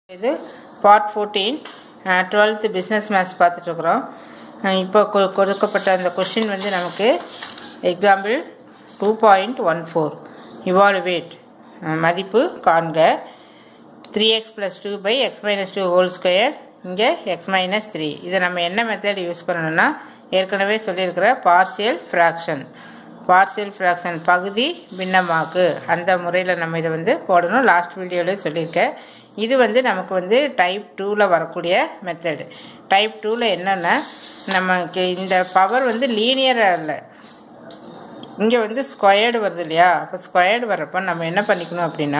இது part 14 12th business maths பார்த்துட்டு இருக்கிறோம். இப்போ கொடுக்கப்பட்ட அந்த கொஸ்டின் வந்து நமக்கு எக்ஸாம்பிள் 2.14 இவாலுவேட் மதிப்பு காண்க 3x + 2 / x - 2 ஹோல் ஸ்கொயர் இங்கே x - 3. இதை நம்ம என்ன மெத்தட் யூஸ் பண்ணணும்னா ஏற்கனவே சொல்லியிருக்கிற பார்ஷியல் ஃப்ராக்ஷன் பகுதி பின்னமாக்கு அந்த முறையில் நம்ம இதை வந்து போடணும். லாஸ்ட் வீடியோவில் சொல்லியிருக்கேன். இது வந்து நமக்கு வந்து டைப் 2ல் வரக்கூடிய மெத்தடு. டைப் 2ல் என்னென்னா நமக்கு இந்த பவர் வந்து லீனியராக இல்லை, இங்கே வந்து ஸ்கொயர்டு வருது இல்லையா. அப்போ ஸ்கொயர்டு வர்றப்போ நம்ம என்ன பண்ணிக்கணும் அப்படின்னா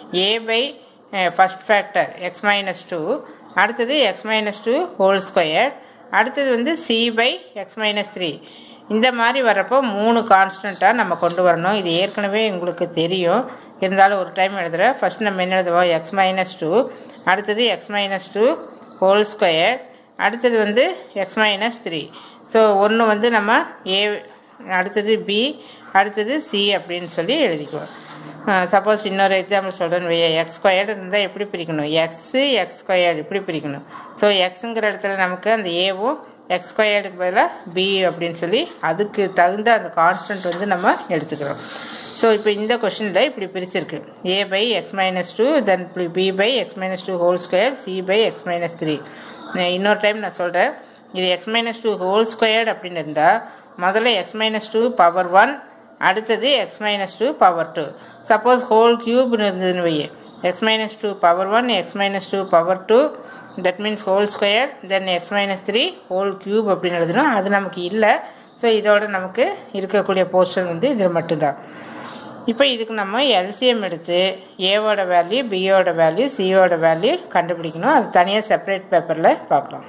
a/, ஃபஸ்ட் ஃபேக்டர் x - 2, அடுத்தது x - 2 ஹோல் ஸ்கொயர், அடுத்தது வந்து c/x - 3. இந்த மாதிரி வர்றப்போ 3 கான்ஸ்டண்ட்டாக நம்ம கொண்டு வரணும். இது ஏற்கனவே உங்களுக்கு தெரியும், இருந்தாலும் ஒரு டைம் எழுதுகிறேன். ஃபஸ்ட் நம்ம என்ன எழுதுவோம், x - 2, அடுத்தது x - 2 ஹோல் ஸ்கொயர், அடுத்தது வந்து x - 3. ஸோ ஒன்று வந்து நம்ம a, அடுத்தது b, அடுத்தது c அப்படின்னு சொல்லி எழுதிக்குவோம். சப்போஸ் இன்னொரு எக்ஸாம்பிள் சொல்கிறேன்னு வைய, x ஸ்கொயர்டு இருந்தால் எப்படி பிரிக்கணும், x ஸ்கொயர்டு இப்படி பிரிக்கணும். ஸோ எக்ஸுங்கிற இடத்துல நமக்கு அந்த ஏவும் x ஸ்கொயர்டுக்கு பதிலாக b அப்படின்னு சொல்லி அதுக்கு தகுந்த அந்த கான்ஸ்டன்ட் வந்து நம்ம எடுத்துக்கிறோம். ஸோ இப்போ இந்த கொஷனில் இப்படி பிரிச்சிருக்கு, a/x - 2, தென் b/x - 2 ஹோல் ஸ்கொயர், c/x - 3. இன்னொரு டைம் நான் சொல்கிறேன், இது x - 2 ஹோல் ஸ்கொயர்டு அப்படின்னு இருந்தால் முதல்ல x - 2 பவர் 1, அடுத்தது x - 2 பவர் 2. சப்போஸ் ஹோல் கியூப்னு இருந்ததுன்னு வையே, x - 2 power 1, x - 2 power 2, that means whole square, then x - 3 whole cube அப்படின்னு எழுதணும். அது நமக்கு இல்லை. ஸோ இதோட நமக்கு இருக்கக்கூடிய போர்ஷன் வந்து இதில் மட்டும்தான். இப்போ இதுக்கு நம்ம எல்சிஎம் எடுத்து ஏவோட வேல்யூ, பியோட வேல்யூ, சியோட வேல்யூ கண்டுபிடிக்கணும். அது தனியாக செப்பரேட் பேப்பரில் பார்க்கலாம்.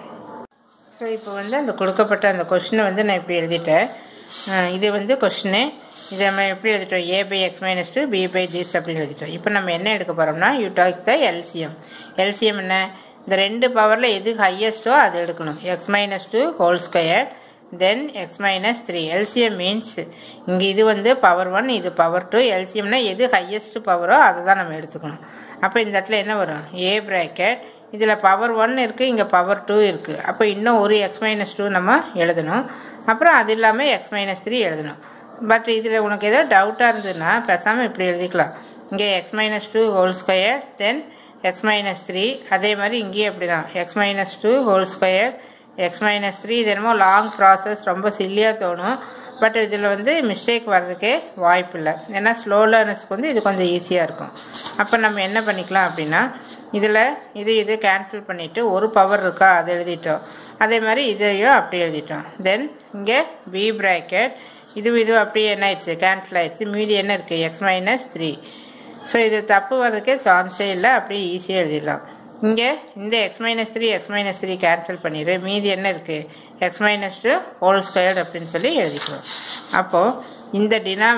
ஸோ இப்போ வந்து அந்த கொடுக்கப்பட்ட அந்த கொஷினை வந்து நான் இப்படி எழுதிட்டேன். இது வந்து கொஷினு, இதை நம்ம எப்படி எழுதிட்டோம், a/x - 2, b/this அப்படின்னு எழுதிட்டோம். இப்போ நம்ம என்ன எடுக்க போகிறோம்னா you take the LCM. LCM என்ன, இந்த ரெண்டு பவரில் எது ஹையஸ்ட்டோ அது எடுக்கணும். x - 2 whole square, then x - 3. LCM means இங்கே இது வந்து பவர் 1, இது பவர் 2. எல்சிஎம்னா எது ஹையஸ்ட் பவரோ அதை தான் நம்ம எடுத்துக்கணும். அப்போ இந்த இடத்துல என்ன வரும், a ப்ராக்கெட், இதில் பவர் 1 இருக்குது, இங்கே பவர் 2 இருக்குது. அப்போ இன்னும் ஒரு x - 2 நம்ம எழுதணும். அப்புறம் அது இல்லாமல் x - 3 எழுதணும். பட் இதில் உனக்கு ஏதோ டவுட்டாக இருந்ததுன்னா பேசாமல் இப்படி எழுதிக்கலாம், இங்கே x - 2 whole square, then x - 3. அதே மாதிரி இங்கேயே அப்படி தான், x - 2 ஹோல் ஸ்கொயர், x - 3. இது என்னமோ லாங் ப்ராசஸ், ரொம்ப சில்லியாக தோணும். பட் இதில் வந்து மிஸ்டேக் வர்றதுக்கே வாய்ப்பு இல்லை. ஏன்னா ஸ்லோ லேர்னர்ஸ்க்கு வந்து இது கொஞ்சம் ஈஸியாக இருக்கும். அப்போ நம்ம என்ன பண்ணிக்கலாம் அப்படின்னா இதில் இது கேன்சல் பண்ணிவிட்டு ஒரு பவர் இருக்கா அதை எழுதிட்டோம். அதே மாதிரி இதையும் அப்படி எழுதிட்டோம். தென் இங்கே b ப்ராக்கெட், இது அப்படியே என்ன ஆயிடுச்சு, கேன்சல் ஆயிடுச்சு. மீதி என்ன இருக்குது, x - 3. ஸோ இது தப்பு வர்றதுக்கே சான்ஸே இல்லை, அப்படியே ஈஸியாக எழுதிடலாம். இங்கே இந்த x - 3 கேன்சல் பண்ணிடு, மீதி என்ன இருக்குது, x - 2 ஹோல் ஸ்கொயர் அப்படின்னு சொல்லி எழுதிக்கிறோம். அப்போது இந்த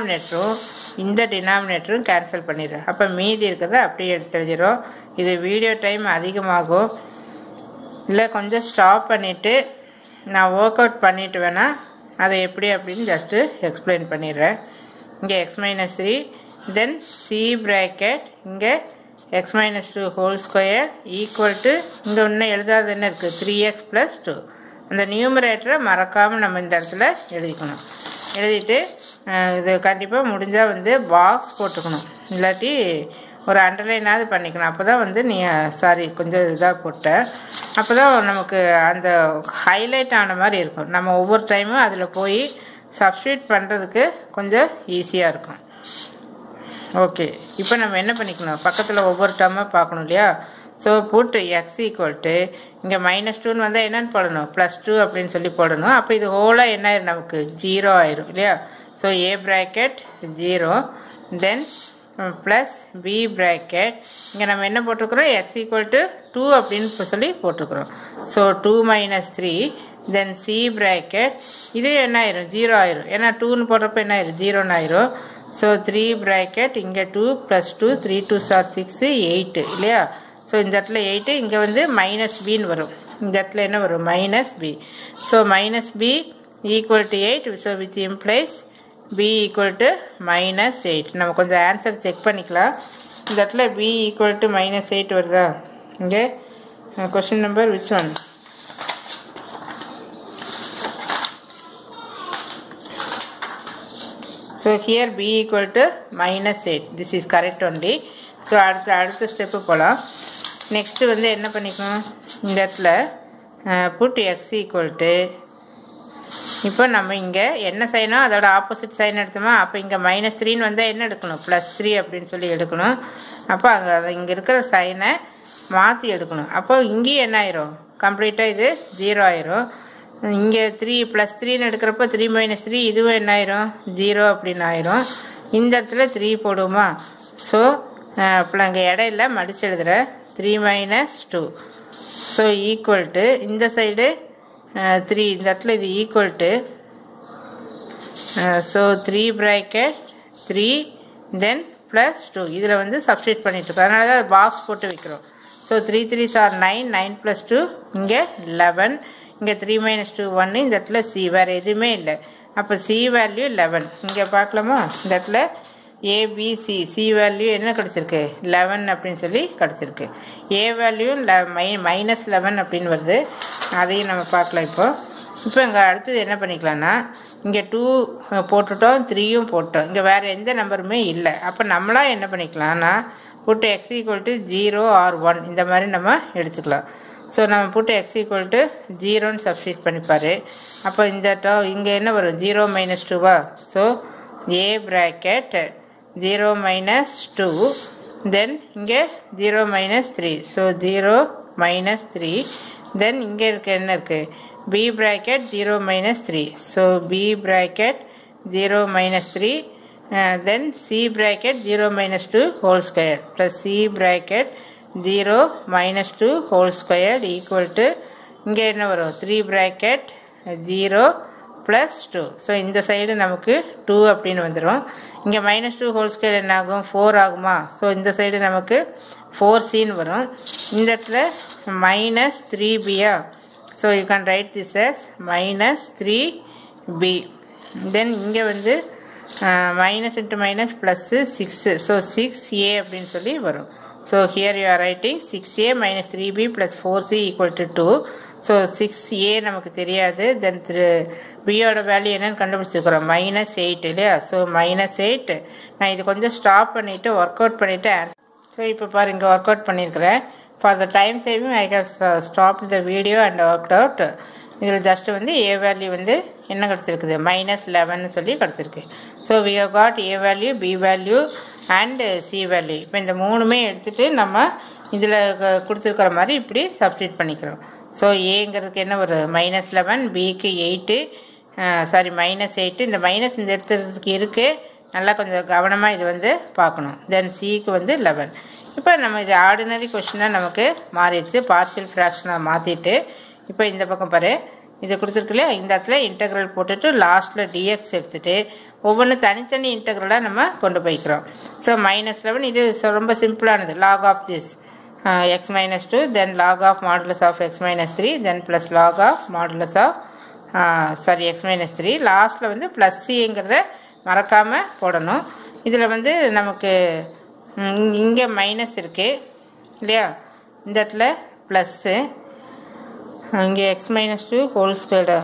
டினாமினேட்டரும் கேன்சல் பண்ணிடுறோம். அப்போ மீதி இருக்கிறத அப்படியே எடுத்து எழுதிடுறோம். இது வீடியோ டைம் அதிகமாகும், இல்லை கொஞ்சம் ஸ்டாப் பண்ணிவிட்டு நான் ஒர்க் அவுட் பண்ணிவிட்டு வேணால் அதை எப்படி அப்படின்னு ஜஸ்ட்டு எக்ஸ்பிளைன் பண்ணிடுறேன். இங்கே x - 3, தென் c ப்ராக்கெட், இங்கே x - 2 whole square equal to, இங்கே ஒன்று எழுதாது என்ன இருக்குது, 3x + 2. அந்த நியூமரேட்டரை மறக்காமல் நம்ம இந்த இடத்துல எழுதிக்கணும். எழுதிட்டு இது கண்டிப்பாக முடிஞ்சால் வந்து பாக்ஸ் போட்டுக்கணும், இல்லாட்டி ஒரு அண்டர்லைனாவது பண்ணிக்கணும். அப்போ தான் வந்து நீ கொஞ்சம் இதாக போட்ட, அப்போ தான் நமக்கு அந்த ஹைலைட் ஆன மாதிரி இருக்கும். நம்ம ஒவ்வொரு டைமும் அதில் போய் சப்ஸ்டியூட் பண்ணுறதுக்கு கொஞ்சம் ஈஸியாக இருக்கும். ஓகே, இப்போ நம்ம என்ன பண்ணிக்கணும், பக்கத்தில் ஒவ்வொரு டேர்மாக பார்க்கணும் இல்லையா. So put x equal to, இங்கே -2ன்னு வந்தால் என்னென்னு போடணும், +2 அப்படின்னு சொல்லி போடணும். அப்போ இது ஹோலாக என்ன ஆயிரும், நமக்கு 0 ஆயிரும் இல்லையா. So a bracket 0, then plus b bracket, இங்கே நம்ம என்ன போட்டிருக்கிறோம், x ஈக்குவல் டு 2 அப்படின்னு சொல்லி போட்டிருக்கிறோம். ஸோ 2 - 3, தென் c ப்ராக்கெட், இது என்ன ஆயிரும், 0 ஆயிரும். ஏன்னா 2ன்னு போடுறப்போ என்ன ஆயிரும், 0ன்னு ஆயிரும். ஸோ 3 ப்ராக்கெட், இங்கே 2 + 2, 3 2 are 6, 8 இல்லையா. ஸோ இந்த இடத்துல 8, இங்கே வந்து -bன்னு வரும். இந்த இடத்துல என்ன வரும், -b. So -b equal to 8, so which implies b equal to -8. நம்ம கொஞ்சம் ஆன்சர் செக் பண்ணிக்கலாம். இந்த இடத்துல b ஈக்குவல் டு -8 வருதா, இங்கே question number which one? So here b equal to -8. This is correct only. So அடுத்த ஸ்டெப்பு போகலாம். Next வந்து என்ன பண்ணிக்கணும், இந்த இடத்துல put x equal to, இப்போ நம்ம இங்கே என்ன செய்யணும், அதோட ஆப்போசிட் சைன் எடுத்தோமா, அப்போ இங்கே -3ன்னு வந்தால் என்ன எடுக்கணும், +3 அப்படின்னு சொல்லி எடுக்கணும். அப்போ அங்கே இங்கே இருக்கிற சைனை மாற்றி எடுக்கணும். அப்போ இங்கேயும் என்ன ஆயிரும், கம்ப்ளீட்டாக இது 0 ஆயிரும். இங்கே 3 +3ன்னு எடுக்கிறப்போ 3 - 3 இதுவும் என்ன ஆயிரும் 0 அப்படின்னு ஆயிரும். இந்த இடத்துல 3 போடுவோமா. ஸோ இப்போ அங்கே இடையில மடிச்சு எழுதுகிற 3 - 2. ஸோ ஈக்குவல் டு இந்த சைடு 3, இந்த இடத்துல இது equal to, so 3 bracket 3 then +2 இதில் வந்து சப்ஸ்டியூட் பண்ணிட்டுருக்கோம். அதனால தான் பாக்ஸ் போட்டு வைக்கிறோம். ஸோ 3 3s are 9, 9 + 2 இங்கே 11, இங்கே 3 - 2 1, இந்த இடத்துல சி வேறு எதுவுமே இல்லை. அப்போ சி வேல்யூ 11. இங்கே பார்க்கலாமா, இந்த இடத்துல ஏபிசி சி வேல்யூ என்ன கிடச்சிருக்கு 11 அப்படின்னு சொல்லி கிடச்சிருக்கு. ஏ வேல்யூ -11 அப்படின்னு வருது. அதையும் நம்ம பார்க்கலாம். இப்போ இங்கே அடுத்தது என்ன பண்ணிக்கலாம்னா, இங்கே 2 போட்டுட்டோம், 3யும் போட்டோம், இங்கே வேறு எந்த நம்பருமே இல்லை. அப்போ நம்மளாம் என்ன பண்ணிக்கலாம்னா புட்டு x equal to 0 or 1 இந்த மாதிரி நம்ம எடுத்துக்கலாம். ஸோ நம்ம புட்டு x equal to 0ன்னு சப்ஸ்டியூட் பண்ணிப்பார். அப்போ இந்த இங்கே என்ன வரும் 0 - 2வா. ஸோ a bracket 0 - 2 தென் இங்கே 0 - 3. ஸோ 0 - 3 தென் இங்கே என்ன இருக்குது b bracket 0 - 3. So b bracket 0 - 3 then c bracket 0 - 2 whole square plus c bracket 0 - 2 whole square equal to இங்கே என்ன வரும் 3 bracket 0 plus 2. ஸோ இந்த சைடு நமக்கு 2 அப்படின்னு வந்துடும். இங்கே -2 whole square என்ன ஆகும் 4 ஆகுமா. ஸோ இந்த சைடு நமக்கு 4cன்னு வரும். இந்த இடத்துல -3bயா. So you can write this as -3b. Then இங்கே வந்து minus into minus plus 6. So 6a அப்படின்னு சொல்லி வரும். So here you are writing 6a minus 3b plus 4c equal to 2. So 6a நமக்கு தெரியாது. Then b ஓட வேல்யூ என்னன்னு கண்டுபிடிச்சிருக்கிறோம் -8 இல்லையா. ஸோ -8 நான் இது கொஞ்சம் ஸ்டாப் பண்ணிவிட்டு ஒர்க் அவுட் பண்ணிவிட்டேன். ஸோ இப்போ பாரு இங்கே ஒர்க் அவுட் பண்ணியிருக்கிறேன். For the time saving I have stop the video and work out. இதில் ஜஸ்ட்டு வந்து ஏ வேல்யூ வந்து என்ன கிடச்சிருக்குது -11ன்னு சொல்லி கிடச்சிருக்கு. So we have got a value, b value and c value. இப்போ இந்த மூணுமே எடுத்துகிட்டு நம்ம இதில் கொடுத்துருக்கிற மாதிரி இப்படி சப்ஸ்டியூட் பண்ணிக்கிறோம். ஸோ ஏங்கிறதுக்கு என்ன ஒரு -11, பிக்கு 8, சாரி -8. இந்த மைனஸ் இந்த எடுத்துறதுக்கு இருக்குது, நல்லா கொஞ்சம் கவனமாக இது வந்து பார்க்கணும். தென் சிக்கு வந்து 11. இப்போ நம்ம இது ஆர்டினரி கொஸ்டினாக நமக்கு மாறிடுச்சு. பார்ஷியல் ஃப்ராக்ஷனாக மாற்றிட்டு இப்போ இந்த பக்கம் பாரு இது கொடுத்துருக்குல்லையா, இந்த இடத்துல இன்டெக்ரல் போட்டுட்டு லாஸ்ட்டில் டிஎக்ஸ் எடுத்துகிட்டு ஒவ்வொன்றும் தனித்தனி இன்டெக்ரலாக நம்ம கொண்டு போய்க்கிறோம். ஸோ -11 இது ரொம்ப சிம்பிளானது. Log of this x - 2 then log of modulus of x - 3 then plus log of modulus of x - 3. லாஸ்ட்டில் வந்து ப்ளஸ் சிங்கிறத மறக்காமல் போடணும். இதில் வந்து நமக்கு இங்கே மைனஸ் இருக்குது இல்லையா, இந்த இடத்துல ப்ளஸ்ஸு, இங்கே x - 2 ஹோல் ஸ்கொயர்டு.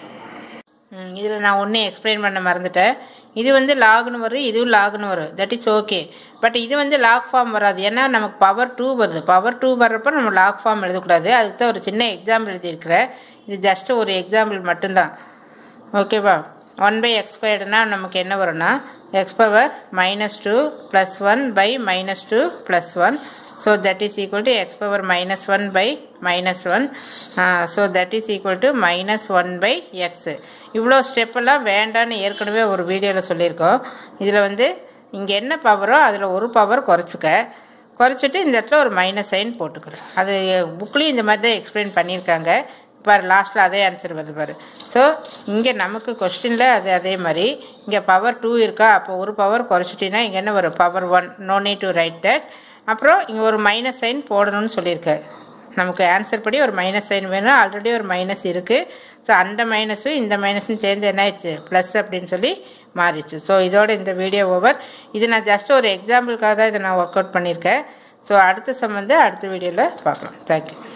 இதில் நான் ஒன்று எக்ஸ்பிளைன் பண்ண மறந்துட்டேன். இது வந்து லாக்னு வரும், இதுவும் லாக்னு வரும். That is okay. பட் இது வந்து லாக் ஃபார்ம் வராது. ஏன்னா நமக்கு பவர் 2 வருது. பவர் 2 வர்றப்போ நம்ம லாக் ஃபார்ம் எழுதக்கூடாது. அதுக்கு தான் ஒரு சின்ன எக்ஸாம்பிள் எழுதியிருக்கிறேன். இது ஜஸ்ட்டு ஒரு எக்ஸாம்பிள் மட்டும்தான். ஓகேவா. 1/x²னா நமக்கு என்ன வரும்னா x power -2 + 1 by -2 + 1. So that is equal to x power -1 by -1. So that is equal to -1/x. இவ்வளோ ஸ்டெப்பெல்லாம் வேண்டான்னு ஏற்கனவே ஒரு வீடியோவில் சொல்லியிருக்கோம். இதில் வந்து இங்கே என்ன பவரோ அதில் ஒரு பவர் குறைச்சிட்டு இந்த இடத்துல ஒரு மைனஸ் சைன் போட்டுக்கிறேன். அது புக்லேயும் இந்த மாதிரி தான் எக்ஸ்பிளைன் பண்ணியிருக்காங்க. பாரு லாஸ்ட்டில் அதே ஆன்சர் வருது பாரு. ஸோ இங்கே நமக்கு கொஸ்டினில் அதே மாதிரி இங்கே பவர் 2 இருக்கா, அப்போ ஒரு பவர் குறைச்சிட்டிங்கன்னா இங்கே என்ன வரும் power 1. No need to write that. அப்புறம் இங்கே ஒரு மைனஸ் சைன் போடணும்னு சொல்லியிருக்கேன். நமக்கு ஆன்சர் படி ஒரு மைனஸ் சைன் வேணும். ஆல்ரெடி ஒரு மைனஸ் இருக்குது. ஸோ அந்த மைனஸும் இந்த மைனஸும் சேர்ந்து என்ன ஆயிடுச்சு ப்ளஸ் அப்படின்னு சொல்லி மாறிடுச்சு. ஸோ இதோட இந்த வீடியோ ஓவர். இது நான் ஜஸ்ட் ஒரு எக்ஸாம்பிளுக்காக தான் இதை நான் ஒர்க் அவுட் பண்ணியிருக்கேன். ஸோ அடுத்த சம் வந்து அடுத்த வீடியோவில் பார்க்கலாம். தேங்க்யூ.